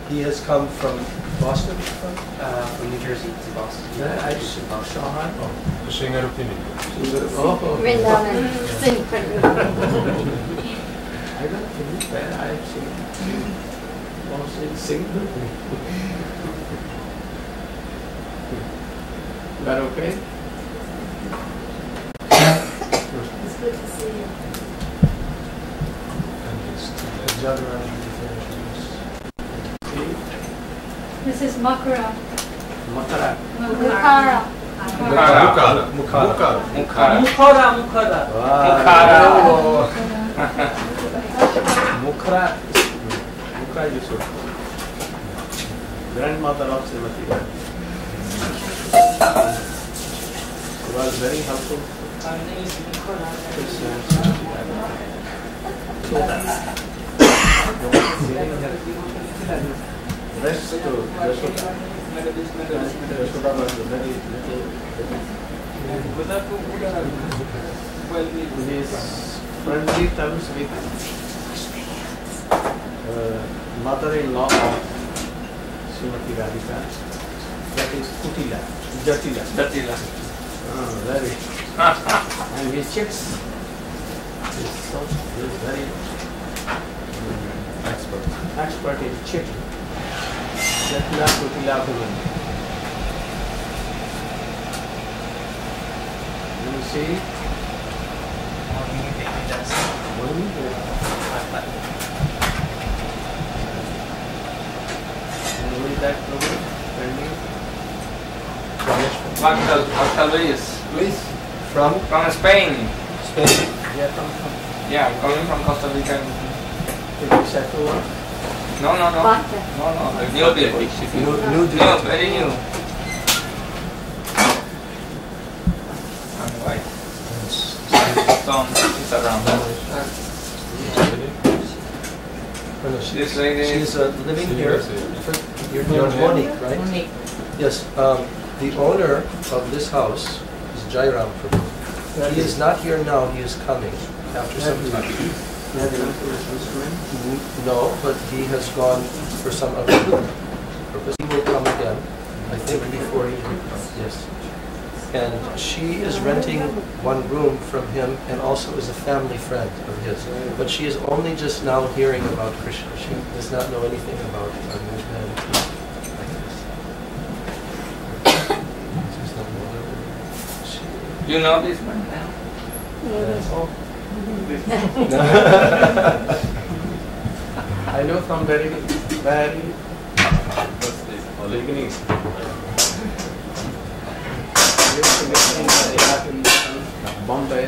He has come from Boston? From New Jersey to Boston. Yeah, I just Shanghai. Vrindavan. I don't think that I've seen mostly single. That okay? It's good to see you. This is Makara. Makara. Mukara. Mukara. Mukara is good. Grandmother of Srimati. She was very helpful. Rest to Yashoda was very little. He is friendly terms with mother-in-law of Srimati Radhika. That is Kutila, Jatila. Very. And he checks. He is very expert in checking. Jatila, Kutila, Bhuvan. You see? That program, Luis. Luis from Spain. Yeah, I'm coming from Costa Rica. Did you settle one? No. New deal. New deal. No, very new. And white. Stone is around. This lady. She's living here. Your name is Monique, right? Monique. Yes. The owner of this house is Jairam Prabhu. He is not here now. He is coming after some time. No, but he has gone for some other purpose. He will come again, I think, before he comes. Yes. And she is renting one room from him and also is a family friend of his. But she is only just now hearing about Krishna. She does not know anything about our movement. You know this one now? I know from very beginning. In Bombay.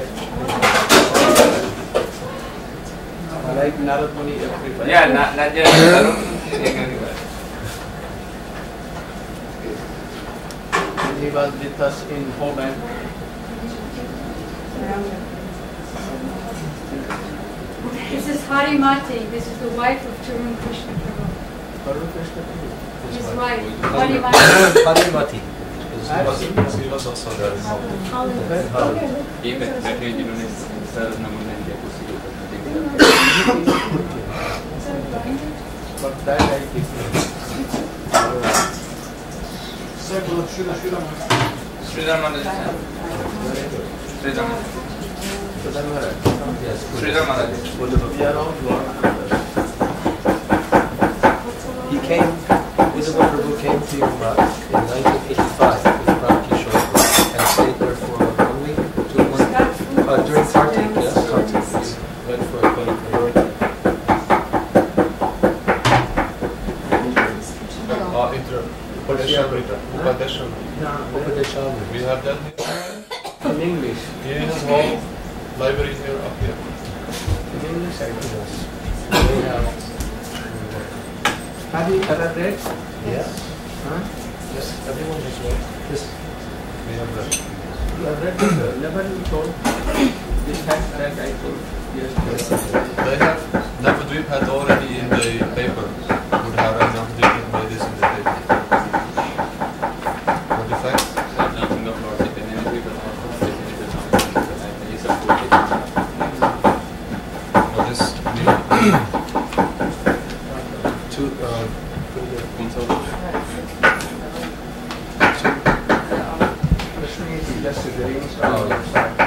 I like Narad Muni everywhere. Yeah, not just everywhere. And he was with us in Holland. This is Harimati. This is the wife of Tarun Krishna Prabhu. Tarun Krishna Prabhu. His wife, Harimati. Harimati. He was also there in But that I think. Sridhar Maharaj. Sridhar. Yes. Sridhar Maharaj. We are all Lord brothers. He came, Uddhava Prabhu came to Yurmat in 1985 with Ram Kishore and stayed there for 1 week, 2 months. During Kartik, yes, Kartik. Went for a week. Upadeshamrita. We have that In English. He has whole library here up here. In English, I think yes. Have you ever read? Yes. Huh? Yes. Everyone has read. This. We have that. You have read this? Never you told. This fact that I told. Yes. They have Navadvip had already in the paper. Would have Navadvip made this in the paper. For the facts. Pretty good. Krishna is just a dream. Oh, yes.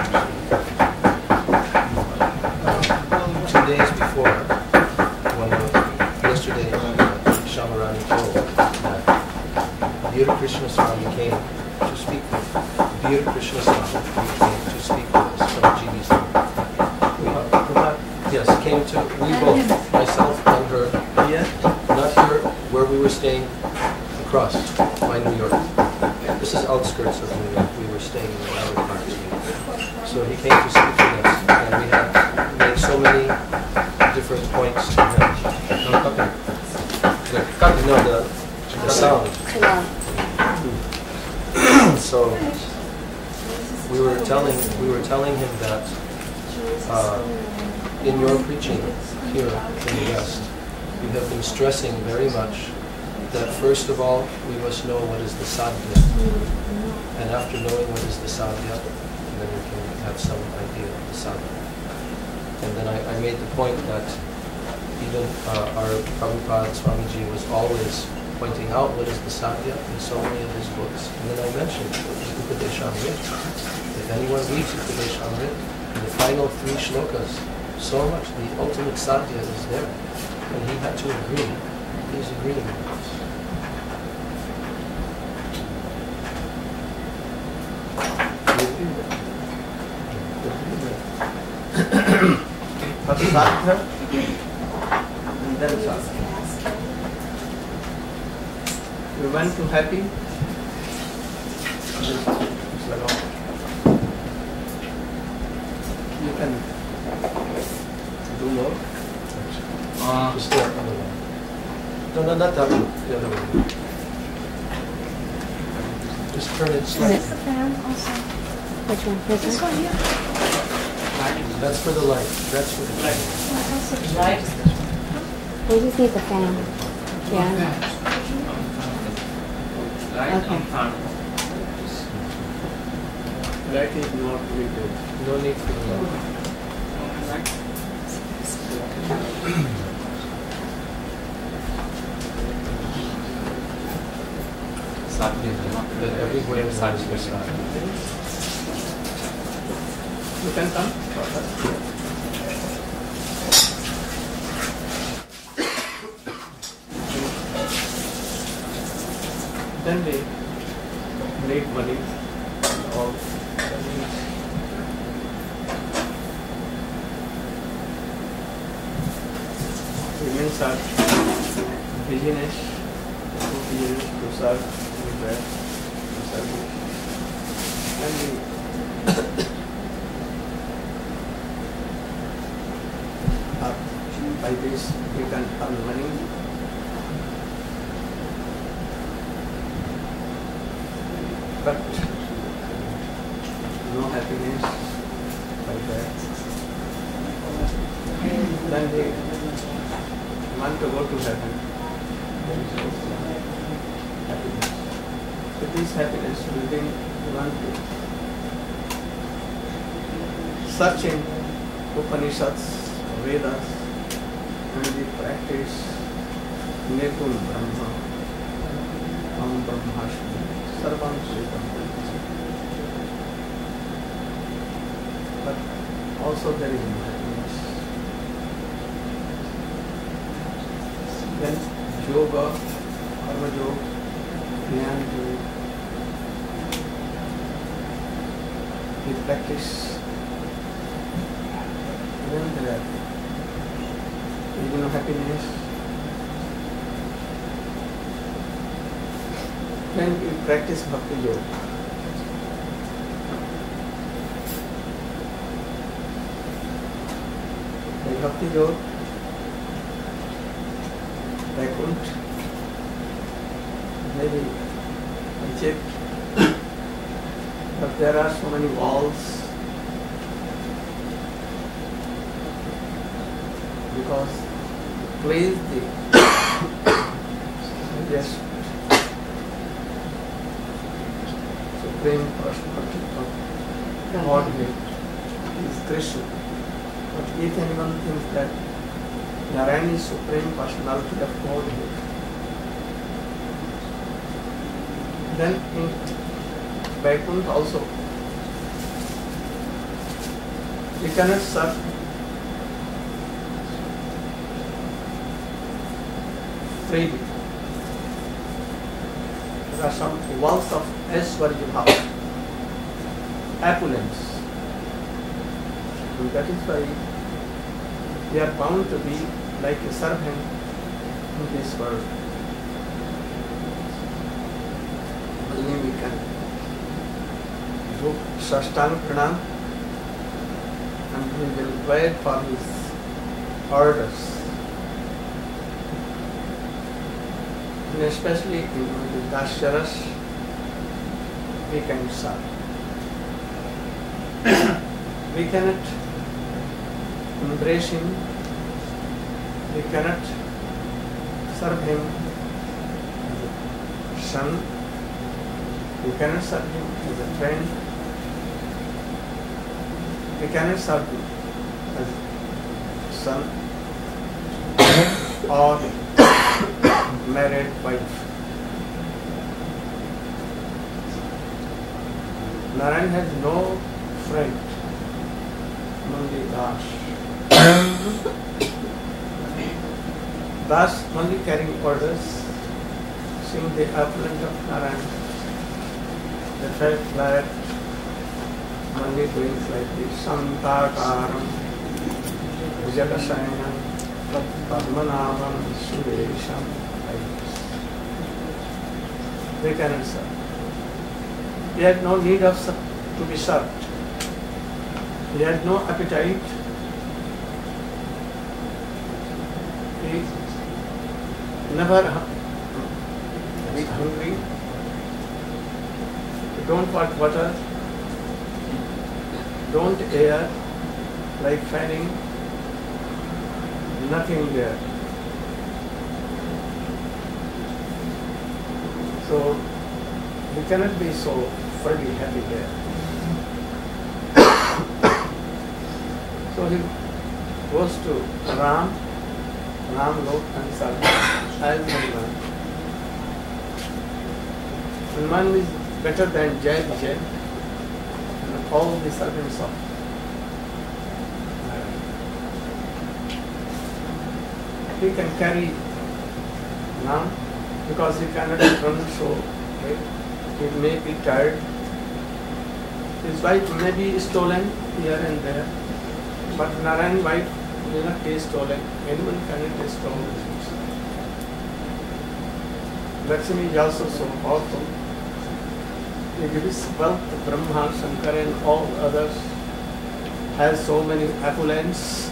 2 days before, yesterday, Shamarani told that Dear Krishna Swami came to speak with Dear Krishna Swami came to speak with us from GBC. Yes, came to, we both, myself and her, Here? not here where we were staying, across by New York. This is outskirts of New York. We were staying in another part of New York. So he came to speak with us, and we had made so many different points to him. No, the sound. So we were telling him that in your preaching here in the West, you have been stressing very much that first of all we must know what is the sadhya, and after knowing what is the sadhya, then we can have some idea of the sadhana. And then I made the point that even our Prabhupada Swamiji was always pointing out what is the sadhya in so many of his books. And then I mentioned Upadeshamrit. If anyone reads Upadeshamrit, in the final 3 shlokas, so much, the ultimate sadhya is there. And he had to agree. He's agreeing with us. First Sadhya, and then Sadhya. We went to happy. You can do more. Just the other one. No, not that one. The other one. Just turn it slightly. Which one? This one? That's for the light. That's for the light. We just need the fan. Yeah. Light on fan. Light is not very good. No need for the light. That everywhere is the sun. You can come. Then we need money. All women start business to serve with that service. And we by this we can earn money. But no happiness by that. Then we want to go to heaven. There is also happiness. With this happiness within, we want to search in Upanishads, Vedas, and we practice Nirgun Brahma, Am Brahmasmi, Sarvam Shritam. But also there is no happiness. Then yoga, karma yoga, jnana yoga, we practice. Then there is no happiness. Then we practice bhakti yoga. By bhakti yoga, Vaikuntha, maybe achieved, but there are so many walls because please the yes Supreme Personality of Godhead is Krishna. But if anyone thinks that Narayana is Supreme Personality of Godhead, Then in Vaikuntha also, you cannot serve freely. There are some walls of Aishwarya Bhava, opulence. And that is why we are bound to be like a servant in this world. Only we can do Sashtang Pranam and we will wait for his orders. And especially in the Dasyaras, we can serve. We cannot embrace him, we cannot serve him as a son, we cannot serve him as a friend, we cannot serve him as a son or married wife. Narayan has no friend, only Das. Das only carrying orders, seeing the opulence of Narayan, the felt flat, only doing like this, Santakaram, Vijakasayanam, Padmanabham, Suresham, like this. They cannot serve. He had no need of to be served. He had no appetite. He never be hungry. He don't want water. Don't air, like fanning. Nothing there. So we cannot be so fully happy there. So he goes to Ram Lok and Sarva as Hanuman. Hanuman is better than Jai Vijay and all the servants of Narayan. He can carry Ram because he cannot run so great. He may be tired. His wife may be stolen here and there, but Narayan's wife will not be stolen. Anyone cannot be stolen. Lakshmi is also so powerful. He gives wealth to Brahma, Shankar and all others. Has so many opulence.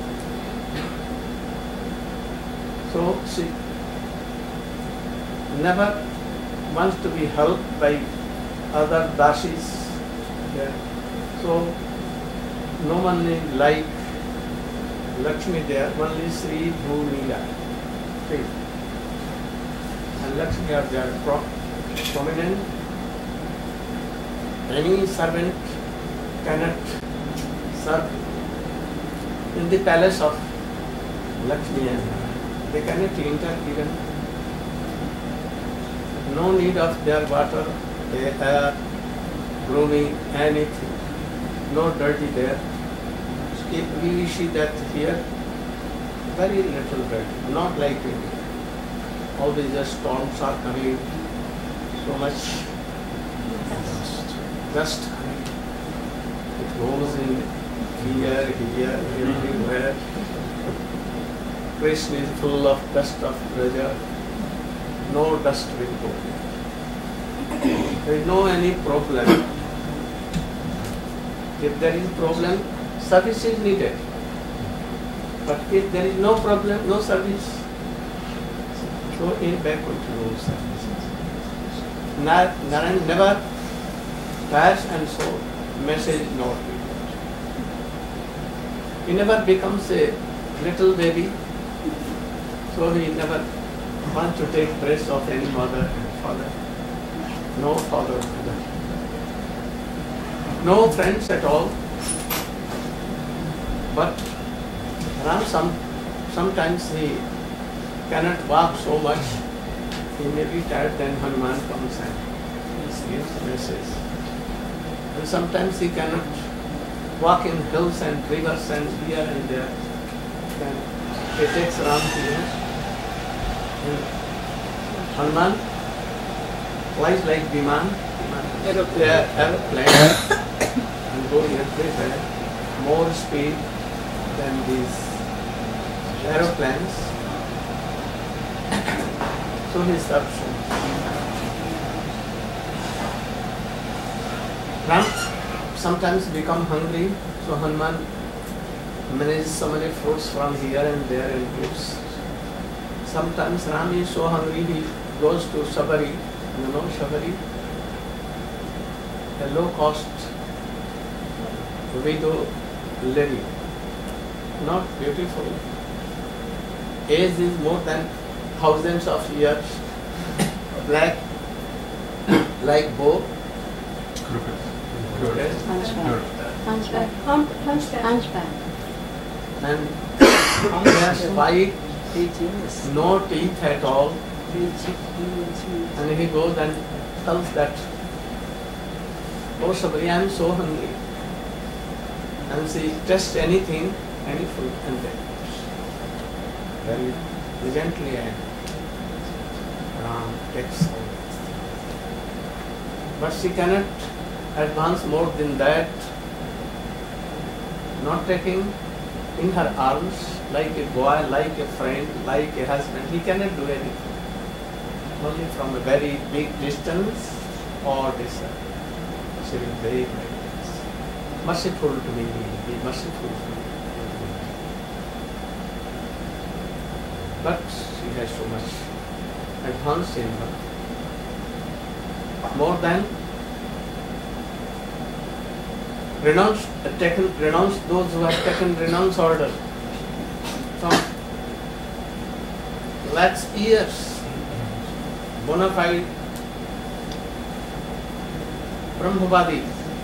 So she never wants to be helped by other dashis. Yeah. So no one is like Lakshmi there, only Sri Bhumila. And Lakshmi are there prominent. Any servant cannot serve in the palace of Lakshmi and they cannot enter even. No need of their water, air, grooming, anything. No dirty there. If we see that here, very little dirty, not like India. Always the storms are coming, so much dust coming. It goes in here, everywhere. Krishna is full of dust of pleasure. No dust will go. There is no any problem. If there is problem, service is needed. But if there is no problem, no service, so in Vaikuntha no service. Narayan never tires and so message not repeated. He never becomes a little baby, so he never wants to take breast of any mother and father. No father and mother. No friends at all. But Ram sometimes he cannot walk so much. He may be tired, then Hanuman comes and gives message. And sometimes he cannot walk in hills and rivers and here and there. Then he takes Ram here. And Hanuman flies like Viman, aeroplane, and go everywhere, more speed than these aeroplanes. So he stops. Ram sometimes become hungry, so Hanuman manages so many fruits from here and there and gives. Sometimes Ram is so hungry, he goes to Shabari. You know Shabari? A low-cost widow lady. Not beautiful. Age is more than thousands of years. Black, like bow. Crooked. Hunchback. Hunchback. And has white, no teeth at all. And he goes and tells that, "Oh Sabri, I am so hungry." And she tests anything, any food, and then very gently and Ram takes all. But she cannot advance more than that, not taking in her arms like a boy, like a friend, like a husband. He cannot do anything. Only from a very big distance or distance. She will beg like this. Merciful to me, be merciful to me. But she has so much advance in her. More than renounce those who have taken renounce order from lakhs years, bona fide Brahmavadi.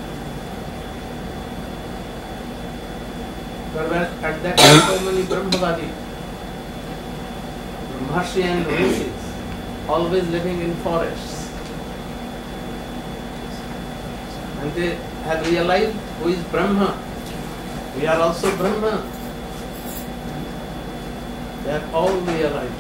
There were at that time so many Brahmavadi, Maharshi and Rishis, always living in forests. And they have realized who is Brahma. We are also Brahma. They are all realized.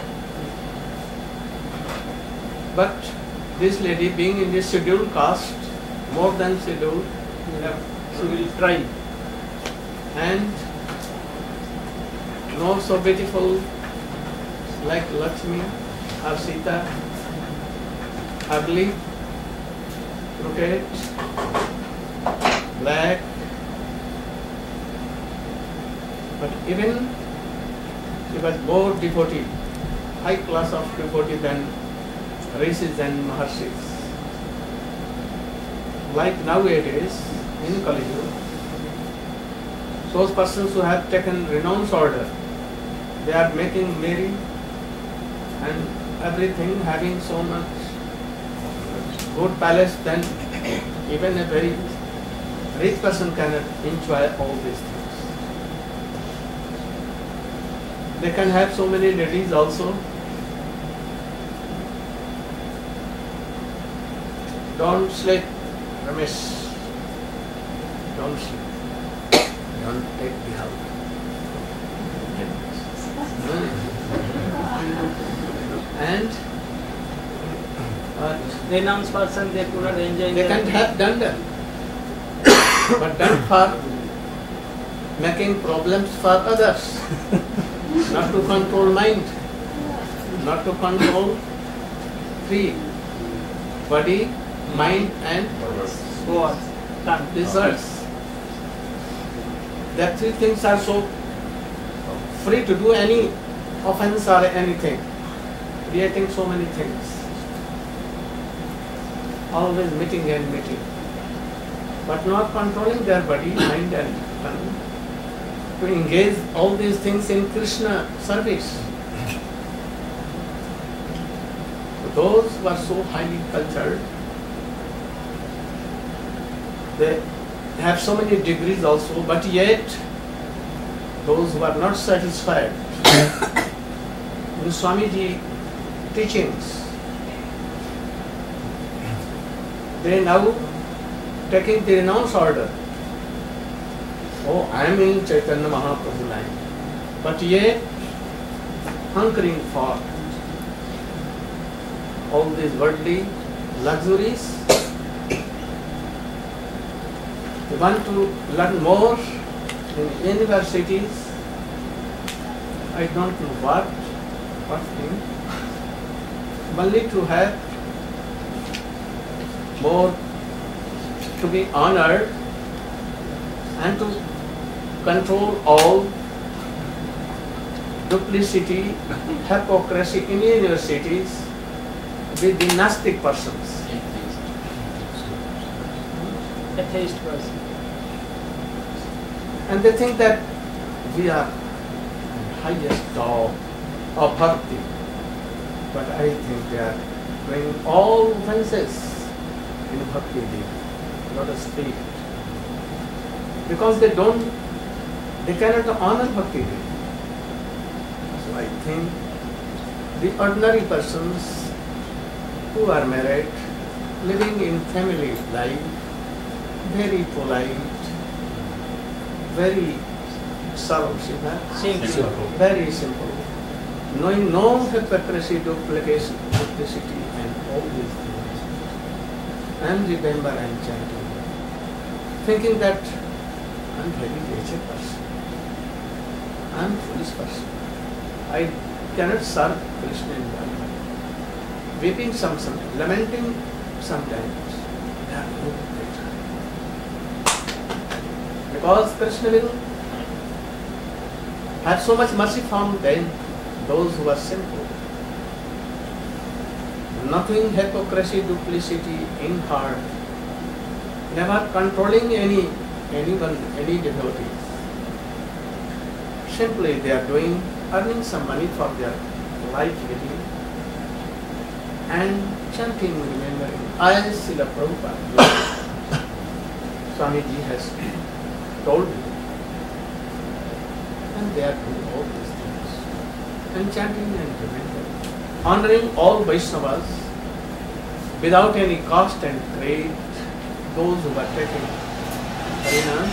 But this lady, being in this scheduled caste, more than scheduled, she will try. And not so beautiful like Lakshmi or Sita, ugly, crooked, black, but even she was more devotee, high class of devotee than Rishis and Maharshis. Like nowadays in Kali Yuga, those persons who have taken renounce order, they are making merry and everything, having so much good palace, then even a very rich person cannot enjoy all these things. They can have so many ladies also. Don't sleep, Ramesh. Don't sleep. Don't take the help. And The renounce person, they could not enjoy. they can't have done that. But done for making problems for others. Not to control mind. Not to control three. Body, mind and What? Tongue. desires. That three things are so free to do any offense or anything, creating so many things. Always meeting and meeting. But not controlling their body, mind and tongue. To engage all these things in Krishna service. Those who are so highly cultured, they have so many degrees also, but yet those who are not satisfied in Swamiji teachings, they now taking the renounce order. Oh, I am in Chaitanya Mahaprabhu line. But yet, hunkering for all these worldly luxuries. They want to learn more in universities. I don't know what thing. Only to have more, to be honored and to control all duplicity, hypocrisy in universities with the Gnostic persons. Atheist person. And they think that we are highest dog of bhakti. But I think they are doing all offenses in bhakti deed, not a speak. Because they cannot honor bhakti deed. So I think the ordinary persons who are married, living in family life, very polite, very Simple. very simple, knowing no hypocrisy, duplicity, and all these things, and remember and chanting, thinking that I'm very wretched person, I'm foolish person, I cannot serve Krishna in my life, weeping sometimes, lamenting sometimes, they are no better. Because Krishna will have so much mercy from them, those who are simple. Nothing hypocrisy, duplicity in heart, never controlling anyone, any devotee. Simply they are earning some money for their life living and chanting, remembering. I, Srila Prabhupada, Swamiji has told me. And they are doing all these things. And chanting and remembering. Honoring all Vaishnavas without any cost and trade, those who are taking Harinam.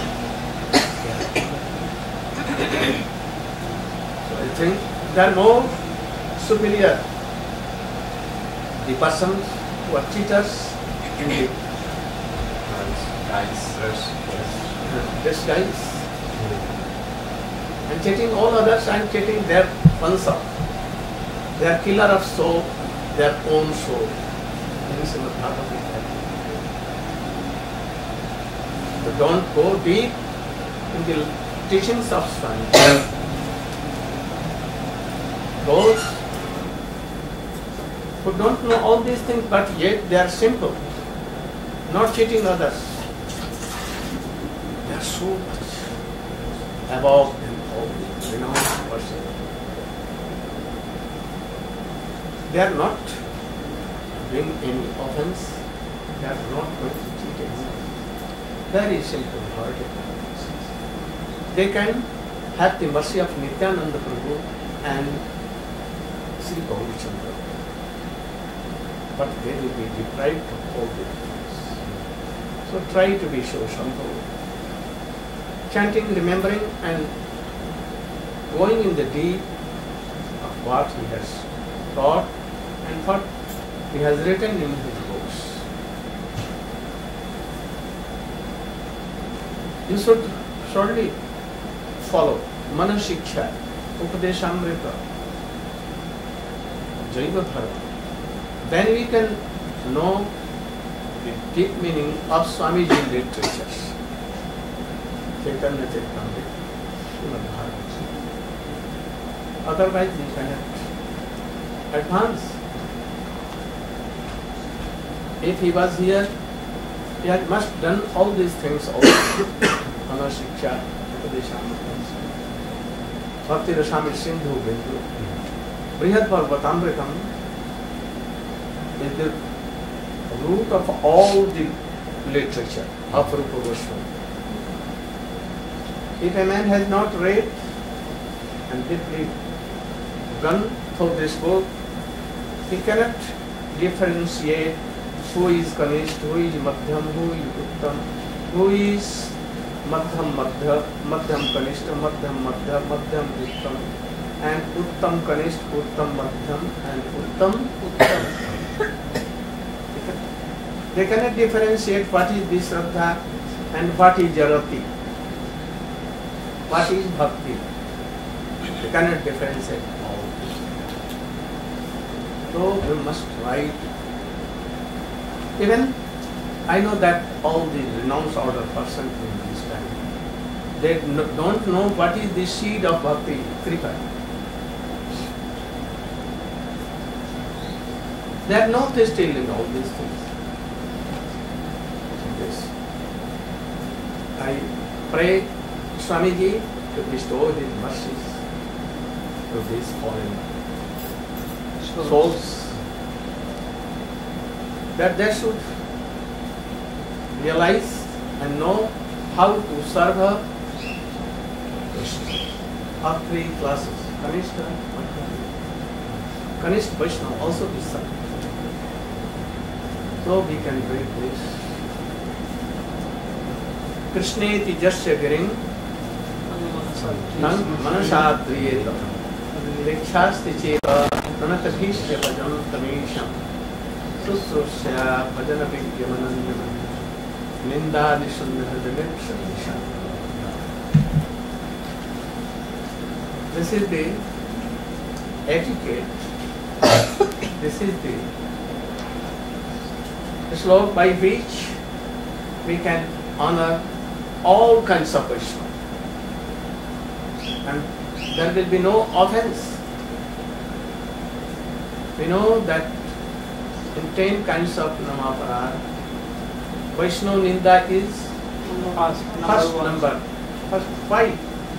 So I think they are more superior. The persons who are cheaters in the disguise. And cheating all others and cheating their oneself. They are killer of soul, their own soul. This is part of it. So don't go deep in the teachings of Swami. Those who don't know all these things, but yet they are simple, not cheating others. They are so much above them all, renowned person. They are not doing any offense. They are not going to cheat anyone. Very simple hearted. They can have the mercy of Nityananda Prabhu and Sri Gaurachandra. But they will be deprived of all these things. So try to be so simple. Chanting, remembering and going in the deep of what he has taught and what he has written in his books. You should surely follow Manasiksha, Upadeshamrita, Jaiva Dharma. Then we can know the deep meaning of Swamiji's literatures. Chaitanya Charitamrita, Srimad Bhagavatam. Otherwise we cannot advance. If he was here, he had must done all these things also. Manasiksha, Upadeshamrita, Bhakti Rasamrita Sindhu Bindu, Brihad Bhagavatamritam is the root of all the literature of Rupa Goswami. If a man has not read and deeply gone through this book, he cannot differentiate who is Kanishta, who is Madhyam, who is Uttam, who is Madhyam Madhya, Madhyam Kanishta, Madhyam Madhya, Madhyam Uttam, and Uttam Kanishta, Uttam Madhyam, and Uttam Uttam. They cannot differentiate what is Vishraddha and what is Jarati, what is Bhakti. They cannot differentiate all. So we must write. Even I know that all the renounced order person in this time, they don't know what is the seed of Bhakti, Kripa. They are not still in all these things. Yes. I pray Swamiji to bestow his mercies to these fallen souls, that they should realize and know how to serve her of three classes. Kanishta, Kanishta Vaishnava also be served. So we can read this. Krishneti jasya giring nang manasadriyeta vikshasti cheta nanatadhishya bhajan tamisham susrusya bhajana vigyamanandana ninda nishundana jagakshanisha. This is the etiquette. This is the slope by which we can honor all kinds of Vaishnava. And there will be no offense. We know that in 10 kinds of Namaparad, Vaishnava Ninda is first number, first 5.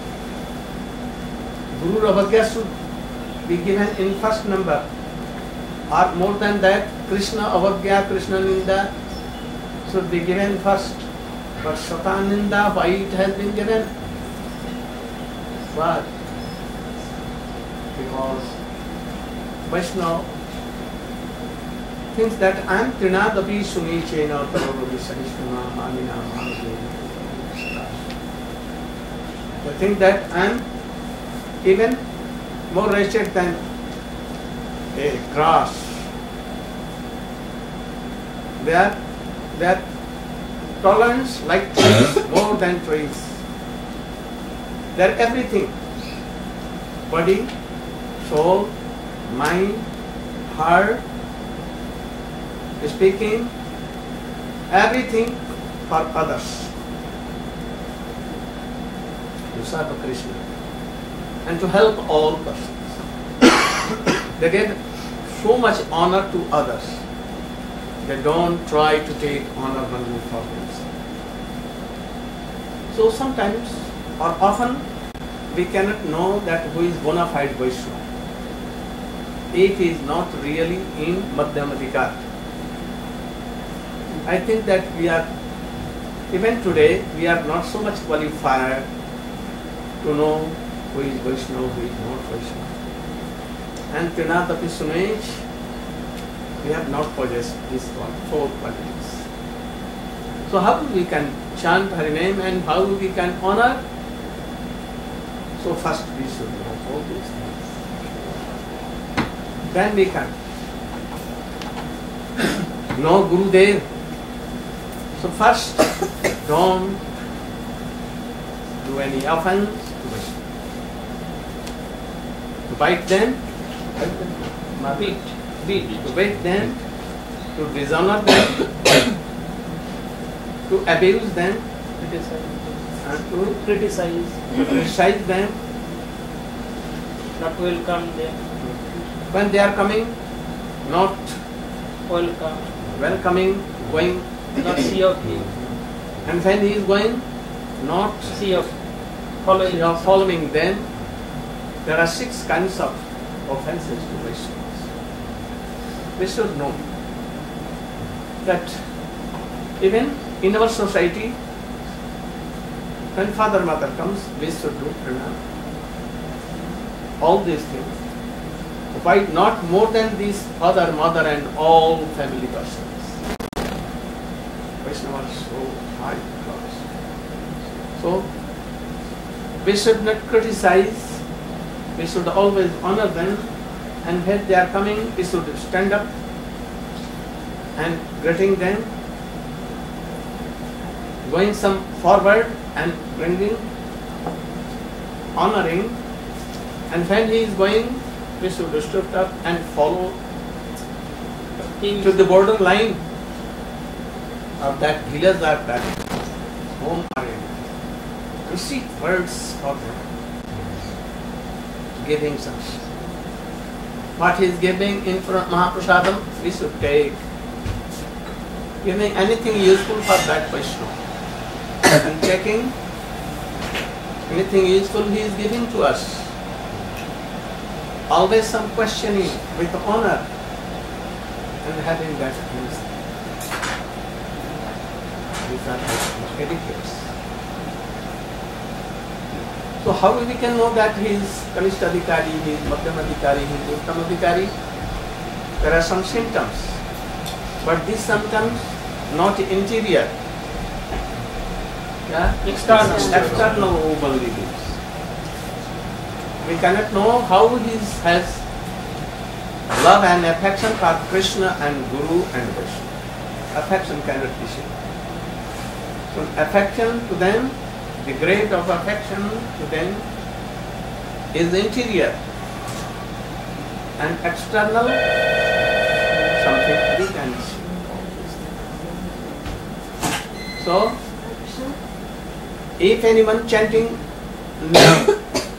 Guru Avagya should be given in first number, or more than that, Krishna Avagya, Krishna Ninda should be given first. But Satan Ninda, why it has been given? But because Vaishnava thinks that I am Trinadapi Suni Chena Tarobi Sanishtana Amina Mahadeva. They think that I am even more wretched than a grass. Their tolerance like trees, more than trees. They are everything. Body, soul, mind, heart, speaking, everything for others. To serve Krishna and to help all persons. They get so much honor to others. They don't try to take honor only for themselves. So sometimes or often we cannot know that who is bona fide Vaishnava if he is not really in Madhyamadikar. I think that we are, even today, we are not so much qualified to know who is Vaishnava, who is not Vaishnava. And Trinadapi Sunaj, we have not possessed these 4 qualities. So how we can chant Hari name and how we can honor? So first we should know all these things. Then we can know Gurudev. So first, don't do any offense to Vaishnava. To bite them, to beat them, to dishonor them, to abuse them, and to criticize them, not welcome them, when they are coming, not welcoming, going, not see of him, and when he is going, not see of following them. There are 6 kinds of offenses to Vaishnavas. We should know that even in our society, when father mother comes, we should do pranam. All these things. Why not more than these father, mother and all family persons? Vaishnavas so high class. So we should not criticize, we should always honor them, and when they are coming, we should stand up and greeting them, going some forward and bringing, honoring, and when he is going, we should stand up and follow to the border line of that village or that home area. To seek words for them, giving some. What he is giving in front of Mahaprasadam, we should take. Giving anything useful for that Vaishnava. And checking anything useful he is giving to us. Always some questioning with honor and having that answer. These are etiquettes. So how we can know that he is Kanishta Adhikari, he is Madhyam Adhikari, he is Uttam Adhikari? There are some symptoms. But these symptoms not interior. Yeah? External only things. We cannot know how he has love and affection for Krishna and Guru and Vishnu. Affection cannot be seen. So affection to them, the grade of affection to them is interior, and external something we can see. So, if anyone chanting name,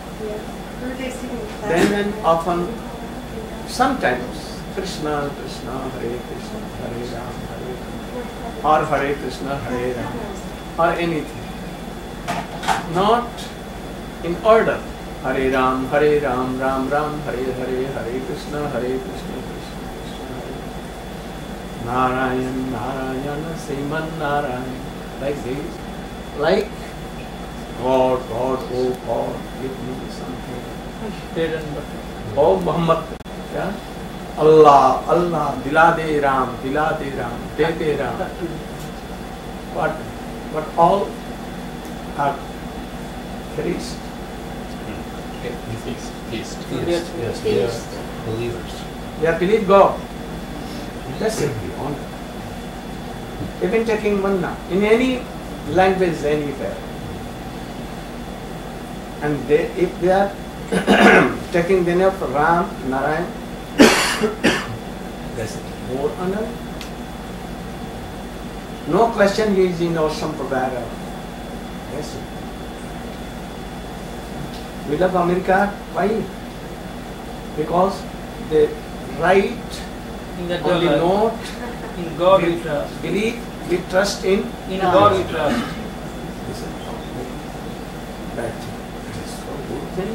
then and often, sometimes Krishna, Krishna, Hare Krishna, Hare Ram, Hare Ram, or Hare Krishna, Hare Ram, or anything. Not in order. Hare Ram, Ram Ram, Hare Hare, Hare Krishna, Krishna Krishna, Hare Narayan, Narayana, Sriman Narayan. Like this. Like God, oh God, give me something. Oh Muhammad, yeah? Allah, Allah, Dila de Ram, De Ram. What all are feast. Yes, they are believers. They are believe God. That's it, honor. Even taking manna in any language, anywhere. And if they are taking the name of Ram, Narayan, that's it. More honor. No question he is in our sampradaya. Yes. We love America. Why? Because they write in the only note. In God we trust. Believe, we trust in. In God we trust. This is that is so good thing.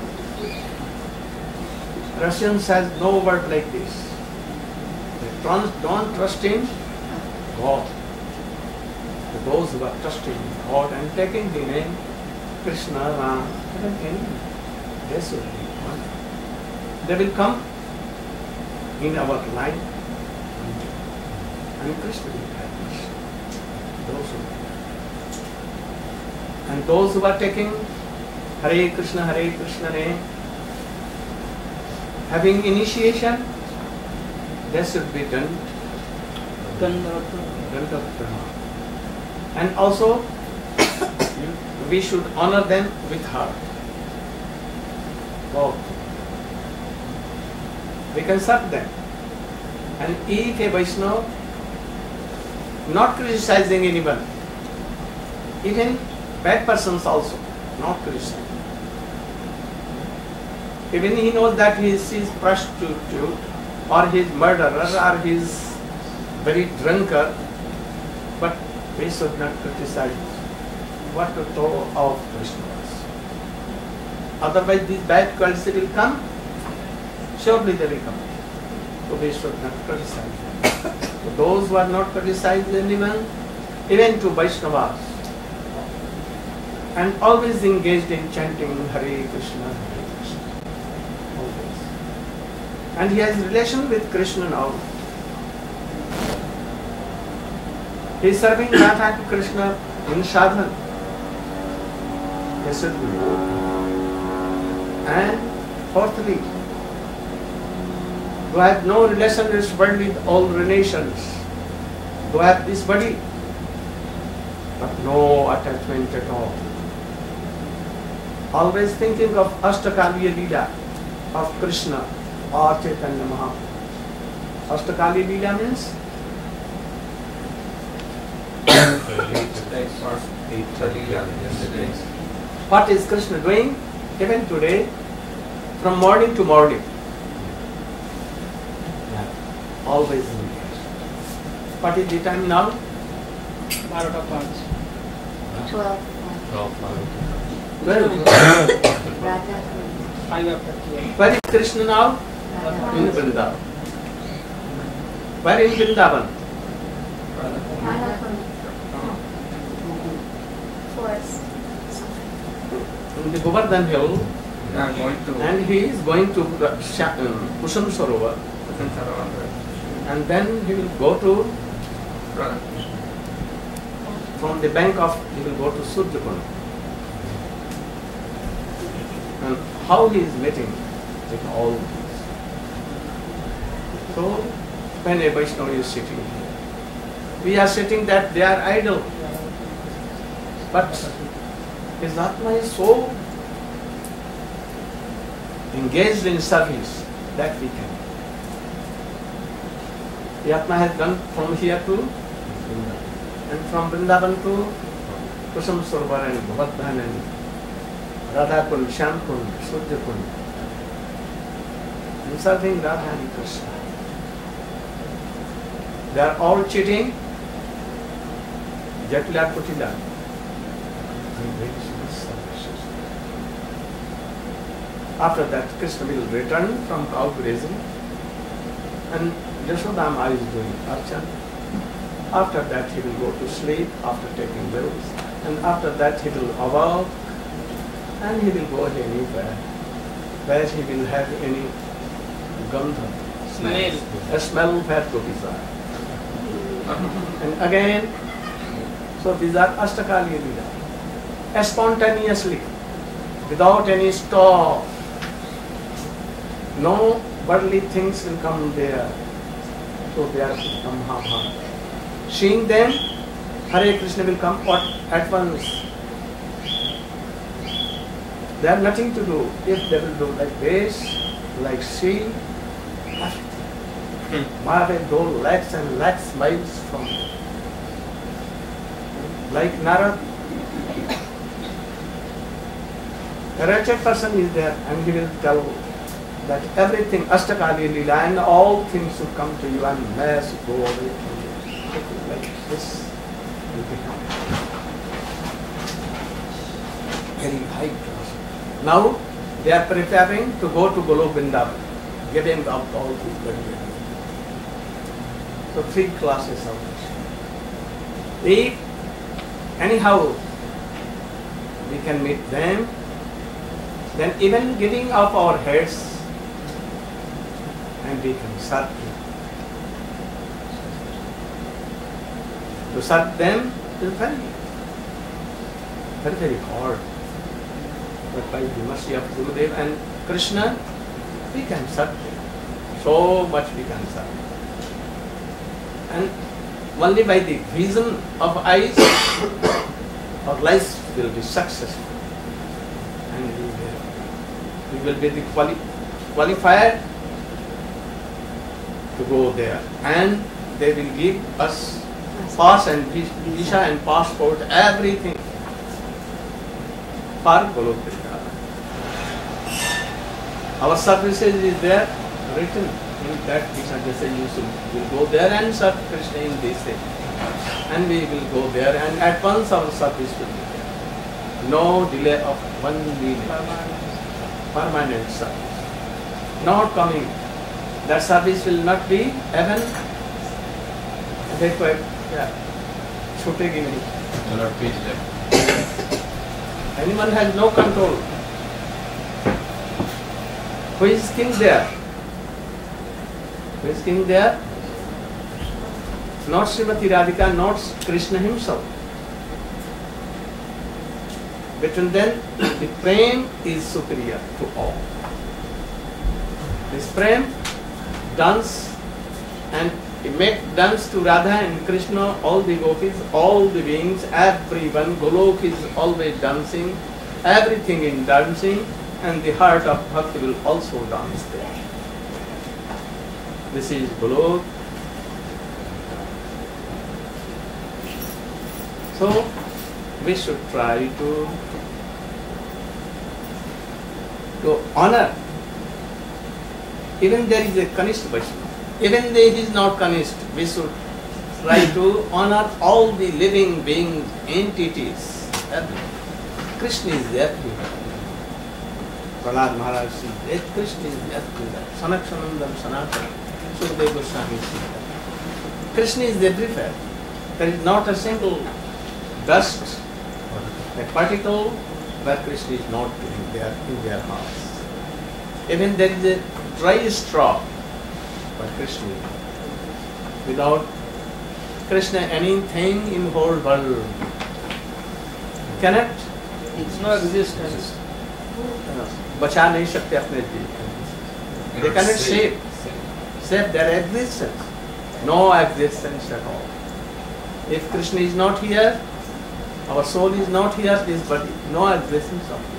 Russians has no word like this. They don't trust in God. Those who are trusting in God and taking the name Krishna, Ram, they should be one. They will come in our life and Krishna will help us. And those who are taking Hare Krishna name, having initiation, that should be done. And also, we should honor them with heart. Both. We can serve them. And if a Vaishnava, not criticizing anyone, even bad persons also, not criticizing. Even he knows that he is prostitute, or he is murderer, or he is very drunkard, but we should not criticize what to throw of Vaishnavas. Otherwise these bad qualities will come, surely they will come. So we should not criticize them. So those who are not criticizing anyone, even to Vaishnavas, and always engaged in chanting Hare Krishna, always. And he has relation with Krishna now. He is serving Radha and Krishna in sadhana. Yes, and fourthly, to have no relation in this world with all relations, to have this body, but no attachment at all. Always thinking of Ashtakaliya Leela of Krishna or Chaitanya Mahaprabhu. Ashtakaliya Leela means what is Krishna doing even today from morning to morning? Always engaged. What is the time now? 12. 12. Radha. 5 after 12. Where is Krishna now? In Vrindavan. Where in Vrindavan? Forest. In the Govardhan hill, I'm going to and he is going to Kusum Sarovar, and then he will go to, from the bank of, he will go to Surjakund. And how he is meeting with all these. So, when a Vaishnava is sitting here, we are sitting that they are idle. But his Atma is so engaged in service that we can. The Atma has gone from here to Vrindavan, and from Vrindavan to Kusum Sarovar and Govardhan and Radhakund, Shamkund, Surjakund, and serving Radha and Krishna. They are all cheating. Jatila Kutila. After that, Krishna will return from cow grazing, and Yashodama is doing archana. After that, he will go to sleep after taking pills, and after that, he will awake, and he will go anywhere where he will have any gandha, a smell where to desire. And again, so these are Ashtakaliya Leela. Spontaneously, without any stop, no worldly things will come there. So they are Mahabharata. Seeing them, Hare Krishna will come at once. They have nothing to do. If they will do like this, like sea, Mahavir go lakhs and lakhs miles from there. Like Narad, a wretched person is there and he will tell that everything, Ashtakaliya Leela, and all things will come to you and mass go away from you. Like this will become very high class. Now they are preparing to go to Golok Vrindavan, giving up all these burdens. So 3 classes of this. If anyhow we can meet them, then even giving up our heads and we can serve them. To serve them is very, very, very hard. But by the mercy of Gurudev and Krishna, we can serve them. So much we can serve. And only by the vision of eyes, our lives will be successful. And we will be the qualified to go there. And they will give us pass and visa and passport, everything for Golok Vrindavan. Our services is there written in that visa. They say you will go there and serve Krishna in this thing. And we will go there and at once our service will be there. No delay of 1 minute. Permanent service. Not coming. That service will not be even छूटेगी नहीं. Anyone has no control. Who is king there? Who is king there? not Srimati Radhika, not Krishna himself. Between them, the prem is superior to all. This prem dance and make dance to Radha and Krishna, all the gopis, all the beings, everyone. Golok is always dancing, everything in dancing, and the heart of bhakti will also dance there. This is Golok. So we should try to honor. Even there is a Kanishta Vaishnava. Even though he is not Kanishta, we should try to honor all the living beings, entities. Krishna is everywhere. Prahlad Maharaj says, Krishna is everywhere. Sanaksanandam Sanatana. Sukadeva Goswami says, Krishna is everywhere. There is not a single dust, a particle where Krishna is not there in their hearts. Even there is a dry straw, but Krishna is there. Without Krishna, anything in whole world cannot, It's no existence. बचा नहीं सकते अपने जीव. They cannot save their existence. No existence at all. If Krishna is not here, our soul is not here, this body, no existence of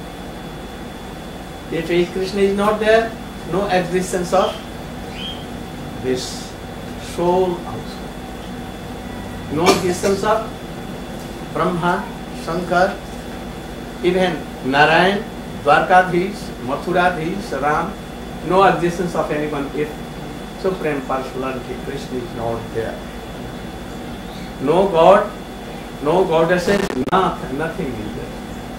this. If Krishna is not there, no existence of this soul also. No existence of Brahma, Shankar, even Narayan, Dwarkadhish, Mathuradhish, Ram, no existence of anyone if Supreme Personality Krishna is not there. No God, no goddesses, nothing is there.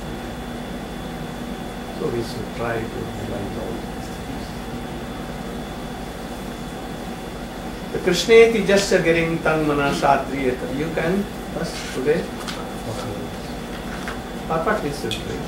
So we should try to realize all these things. The Krishneti Jasya Giring Tang Mana Satriyata. You can first today. Papa, please sit there.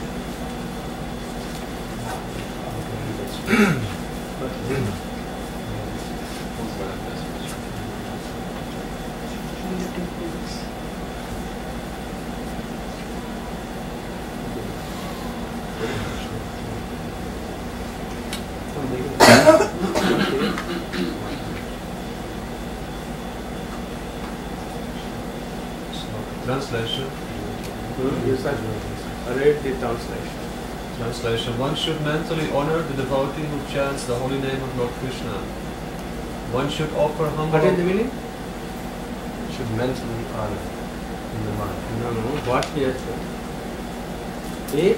Translation. Yes, I read the translation. Translation. One should mentally honor the devotee who chants the holy name of Lord Krishna. One should offer humble... What is the meaning? Should mentally honor in the mind. No, what he has said. Eight?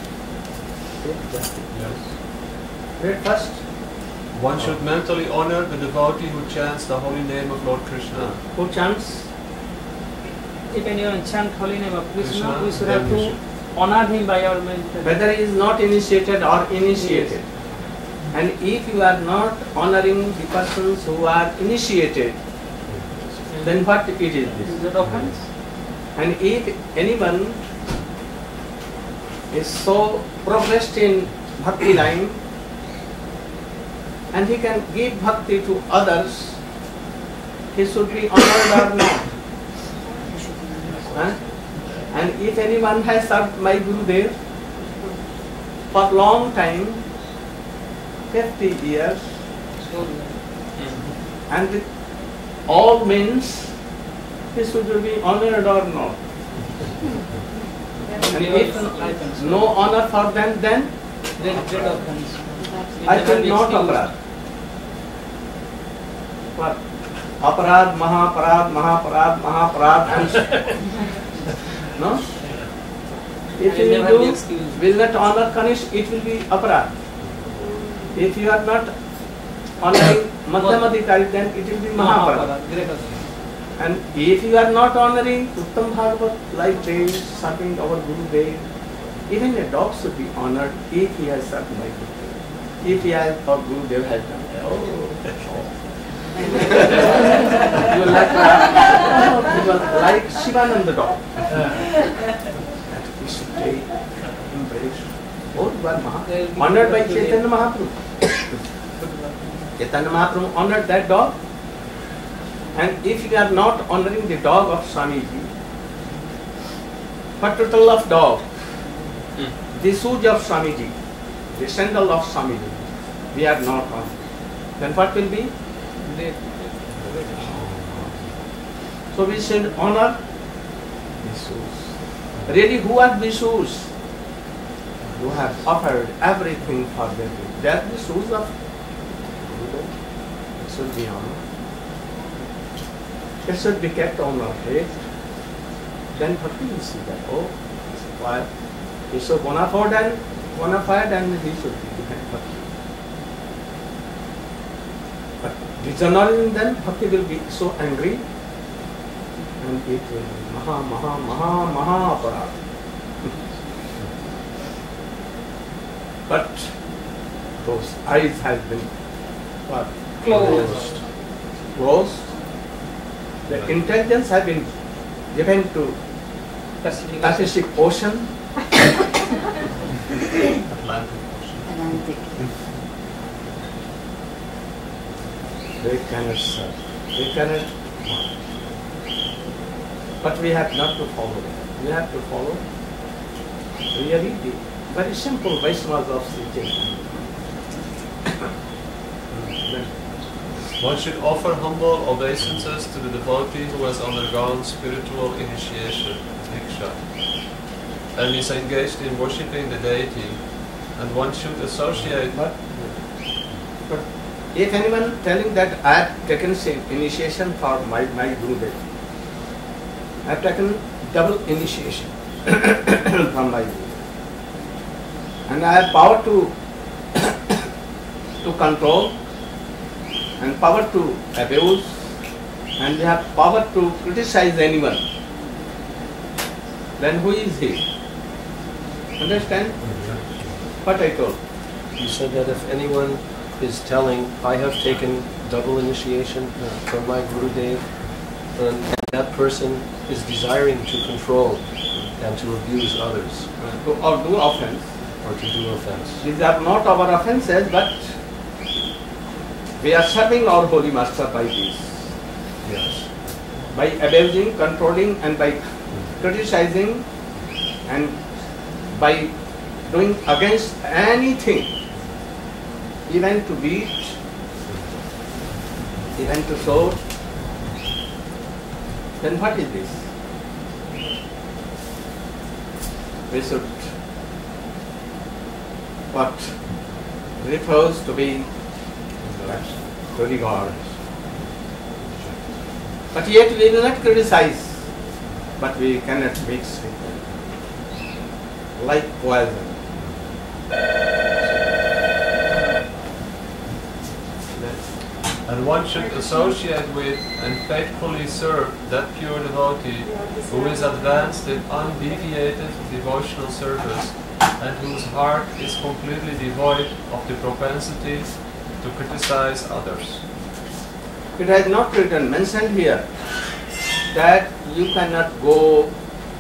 Yes. Read first. One should mentally honor the devotee who chants the holy name of Lord Krishna. Who chants? If anyone chant holy name of Krishna, Krishna, we should then have we to should. honor him by our meditation. Whether he is not initiated or initiated. And if you are not honoring the persons who are initiated, then what it is Is this? that offense? And if anyone is so progressed in bhakti line and he can give bhakti to others, he should be honored or not. Huh? And if anyone has served my Gurudev for long time, 50 years, and with all means, he should be honored or not. And if no honor for them, then Great offense. I think not aparad. What? Aparad, Mahaparad. No? If you will not honor Kanish, it will be aparad. If you are not honoring Madhyamadikari, then it will be Mahaparad. Great offense. And if you are not honoring Uttam Bhagavat, like this, serving our Gurudev, even a dog should be honored if he has served my Gurudev. If he has, or Gurudev has done. You will like Shivananda dog. That we should take, embrace. Honored by Chaitanya Mahaprabhu. Chaitanya Mahaprabhu honored that dog. And if you are not honoring the dog of Swamiji, what total of dog? The shoes of Swamiji, the sandal of Swamiji, we are not honoring. Then what will be? So we should honor the shoes. Really, who are the shoes? Who have offered everything for them. They are the shoes of Buddha. It should be honored. It should be kept on our head. Then what do you see that? Oh, why? He's so bona fide and he should be behind Bhakti. But dishonoring then Bhakti will be so angry and it will be maha aparad. But those eyes have been what? Closed. The intelligence have been given to Pacific Ocean, Atlantic. they cannot serve. They cannot. But we have not to follow. We have to follow really the very simple Vaishnavas of Sri Chaitanya. One should offer humble obeisances to the devotee who has undergone spiritual initiation, Diksha, and is engaged in worshipping the deity, and one should associate. But if anyone telling that I have taken initiation for my Gurudev, I have taken double initiation from my Gurudev, and I have power to control, and power to abuse, and we have power to criticize anyone, then who is he? Understand what I told? You said that if anyone is telling, I have taken double initiation from my Gurudev, and that person is desiring to control and to abuse others, Or do offense. or to do offense. These are not our offenses, but we are serving our Holy Master by this. Yes. By abusing, controlling, and by criticizing, and by doing against anything, even to beat, even to show, then what is this? We should refuse to be to regard. But yet we will not criticize, but we cannot mix with them. Like poison. And one should associate with and faithfully serve that pure devotee who is advanced in undeviated devotional service and whose heart is completely devoid of the propensity to criticize others. It has not written, mentioned here, that you cannot go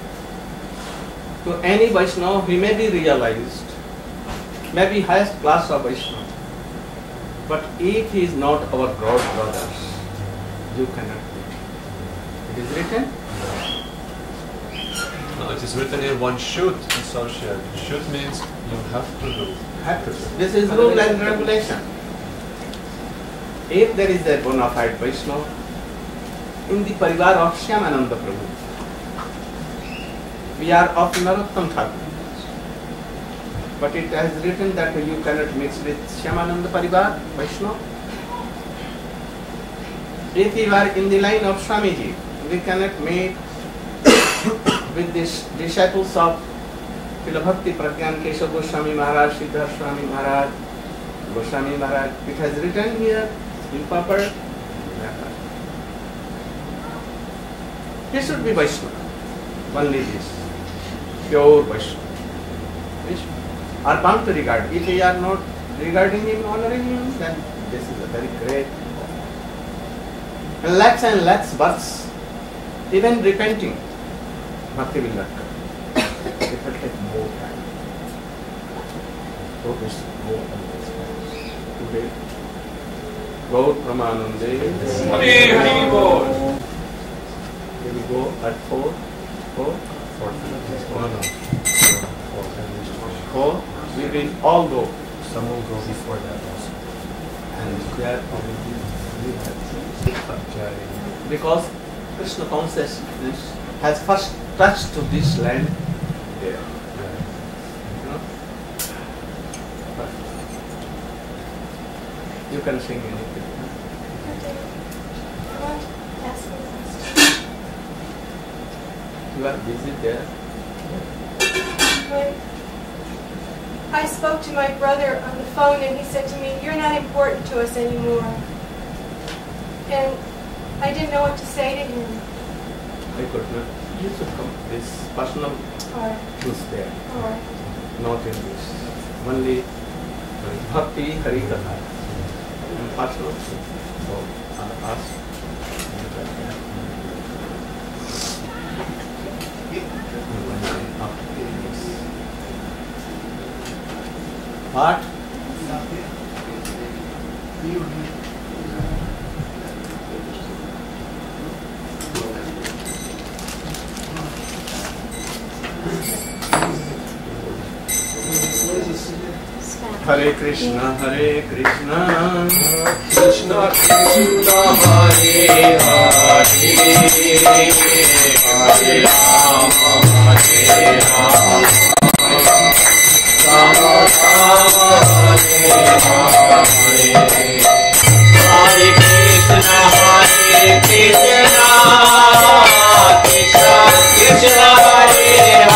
to any Vaishnava. He may be realized, maybe highest class of Vaishnava. But if he is not our God brothers, you cannot meet him. It is written? No, it is written here one should associate. Should means you have to do. Have to. This is rule and regulation. If there is a bona fide Vaishnava in the parivar of Shyamananda Prabhu, we are of Narottam Thakur. But it has written that you cannot mix with Shyamananda Parivar, Vaishnava. If you are in the line of Swamiji, we cannot meet with these disciples of Pilabhakti Pragyan Keshav Goswami Maharaj, Siddhar Swami Maharaj, Goswami Maharaj. It has written here in proper. He should be Vaishnava. Only this. Pure Vaishnava. Are bound to regard. If we are not regarding him, honoring him, then this is a very great. And lakhs births, even repenting, Bhakti will not come. It will take more time. So we should go on this path. Today, Gaur Pramanande. Hari Hari Bol. Here we go at 4. 4. 4. We will all go. Some will go before that also. And there because Krishna consciousness has first touched to this land there. You know? But you can sing anything. You are busy there. When I spoke to my brother on the phone and he said to me, "You're not important to us anymore." And I didn't know what to say to him. I could not. You should come. This personal Or, truth there, or, not in this. Only Bhakti Hari Katha. And personal truth. So ask. What? Hare Krishna, Hare Krishna, Krishna Krishna, Hare Hare, Hare Rama, Hare Rama, Rama Rama, Hare Hare, Hare Krishna, Hare Krishna, Krishna Krishna, Hare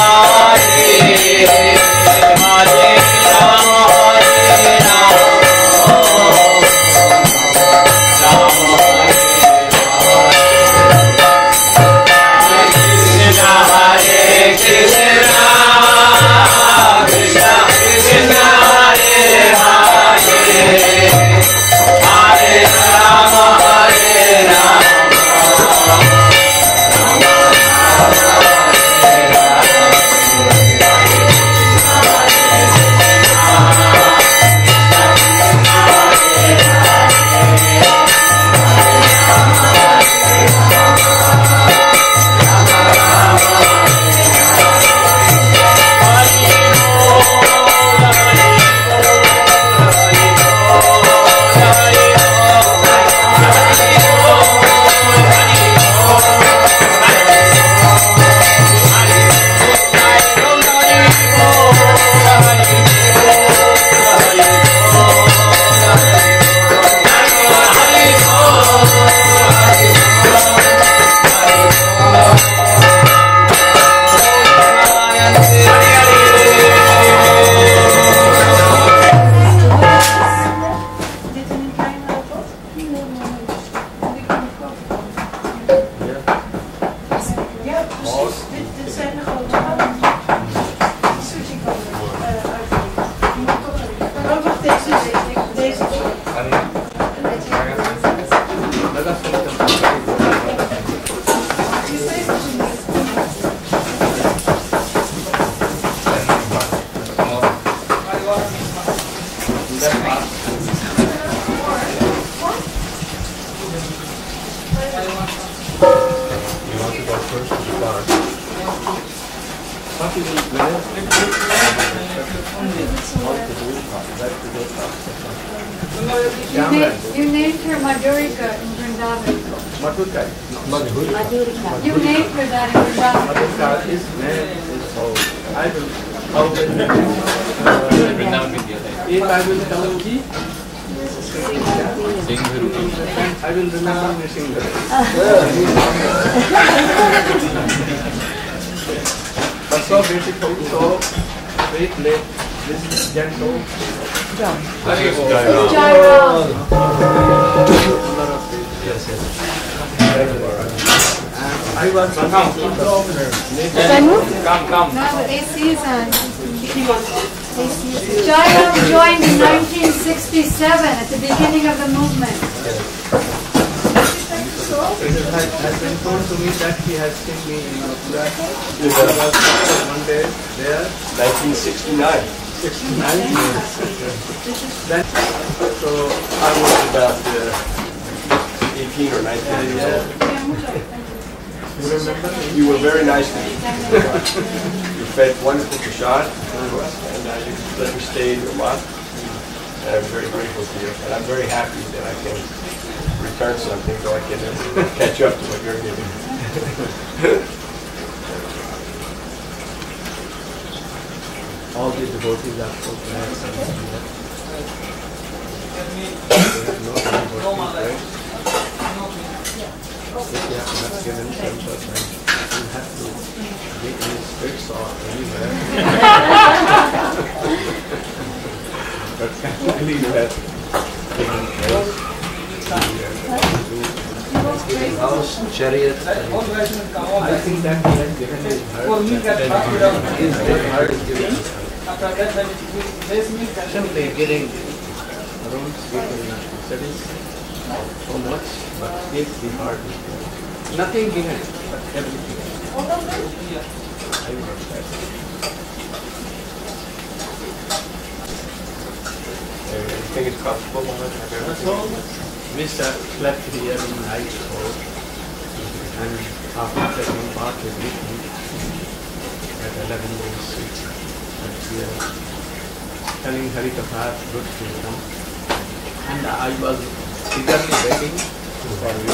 Hare, Hare Rama, Hare Rama, Rama Hare Hare, Hare Krishna, Krishna Krishna, Hare Hare, Hare Rama, Hare Rama, You named her Madhurika in Vrindavan. Madhurika. You named her that in Vrindavan. Madhurika is name is so. I will. If I will tell you, I will remember the singer. But so beautiful, so great late. This is gentle. Jai Ram. Yes, yes. I was Come. Now the AC is on. Jai Ram joined in 1967 at the beginning of the movement. It has been told to me that he has seen me in Mathura. One day there. 1969. 69 years. Then, so I was about 18 or 19 years old. You remember? You were very nice to me. You fed wonderful prashad, and you let me stay in your mosque. And I'm very grateful to you. And I'm very happy that I can return something so I can catch up to what you're giving. All the devotees are so glad. They have no devotee break. If you have not given temple, then you have to be in the streets or anywhere. But finally you have given praise. House, chariot, I think that he has given his heart. His heart is given. Simply getting rooms, people in cities, so much, but if the heart is given. Nothing given, but everything. I was that. You think it's comfortable? We slept here in night court, and after taking part with me at 11 days, and we are telling Harikatha good to them. And I was eagerly waiting for you.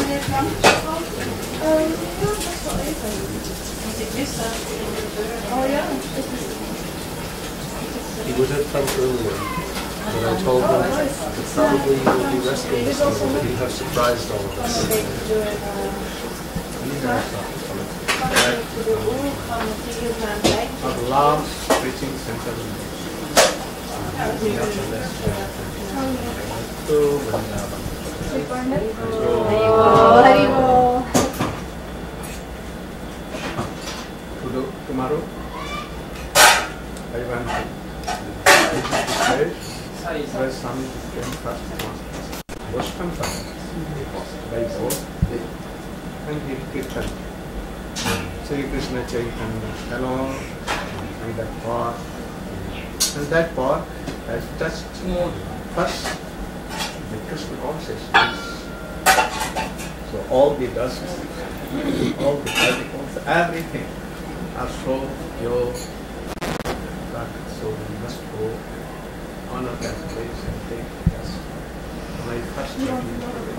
he would have come earlier. But I told him that probably you will be resting this evening, but you have surprised all of us. Our last preaching center to Vrindavan. Tomorrow, I want to visit the place where Swami came first Vaishnava by boat, and he Kirtan. Sri Krishna Chaitanya along in that park, and that park has touched first the Krishna consciousness. So all the dust, all the particles, everything are so pure. So we must go honor that place and take us. My first duty.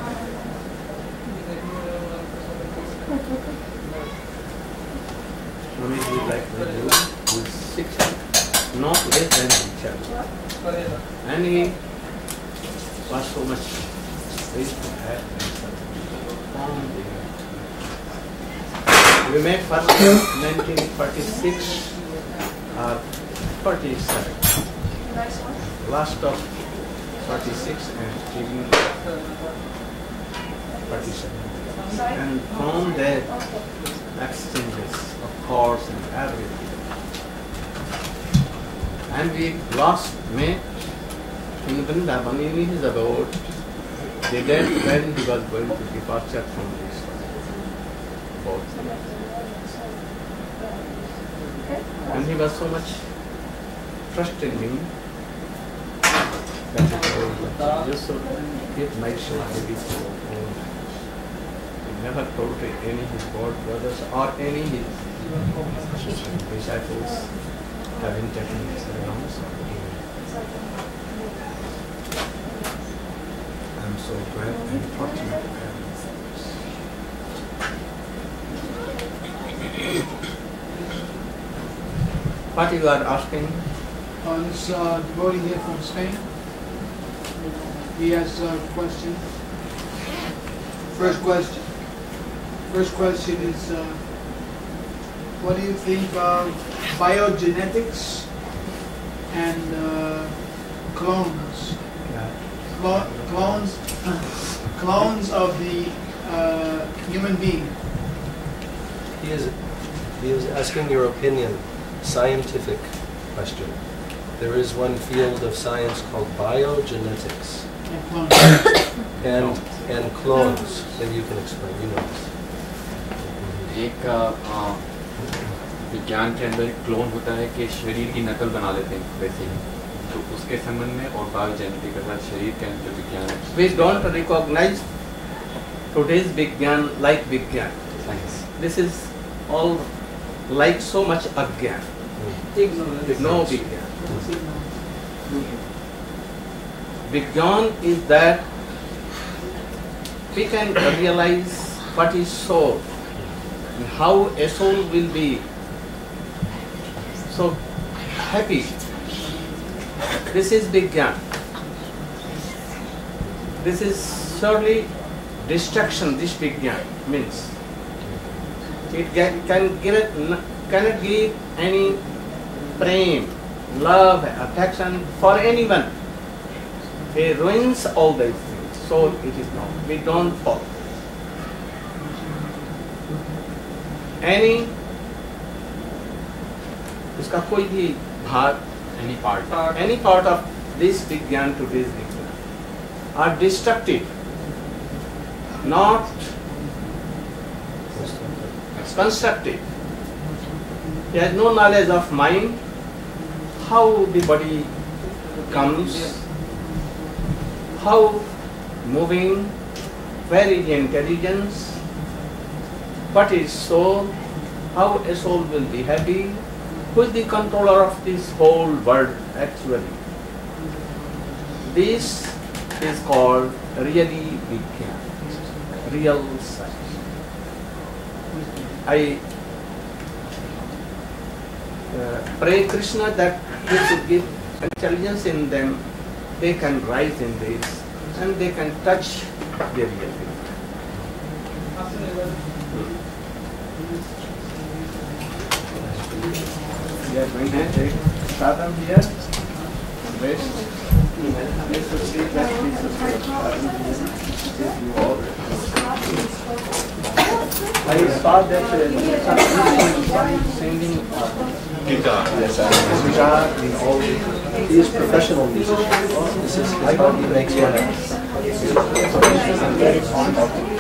Swami would like to do with 6, not less than each other. And he was so much space to have on the. We met first in 1946 or 47. Last of 46 and beginning 47. And from there, exchanges of course and everything. And we last met in Vrindavan in his abode the day when he was going to departure from this boat. And he was so much trust in me that he told me, just so give my soul maybe to own. He never told any his board brothers or any his disciples having taken his renounce. I am so glad and fortunate to have this. What you are asking? This devotee here from Spain. He has a question. First question is, what do you think of biogenetics and clones? Clones of the human being. He is asking your opinion, scientific question. There is one field of science called biogenetics. And clones. Maybe you can explain. You know this. एक विज्ञान के अंदर एक clone होता है कि शरीर की नकल बना लेते हैं वैसे ही, तो उसके संबंध में और बायोजेनेटिक के साथ शरीर के अंदर विज्ञान है. We don't recognize today's Vigyan like Vigyan. Science. This is all like so much Agyan. No Vigyan. Vigyan is that we can realize what is soul, and how a soul will be so happy. This is Vigyan. This is surely destruction. This Vigyan means it cannot give any prem, love, affection for anyone. It ruins all these things. So it is not. We don't follow. Any इसका कोई भी भाग, any part, any part of this Vigyan to this Vigyan are destructive, not constructive. He has no knowledge of mind, how the body comes, how moving, where is intelligence, what is soul, how a soul will be happy, who is the controller of this whole world actually. This is called really Vigyan, real science. I pray Krishna that he should give intelligence in them, they can rise in this and they can touch the real thing. We are going to take sadhana here. Rest. This is the best piece of sadhana here. You all. I saw that somebody singing Guitar. Yes, guitar and all. He is professional musician. This is how he makes money. I'm very fond of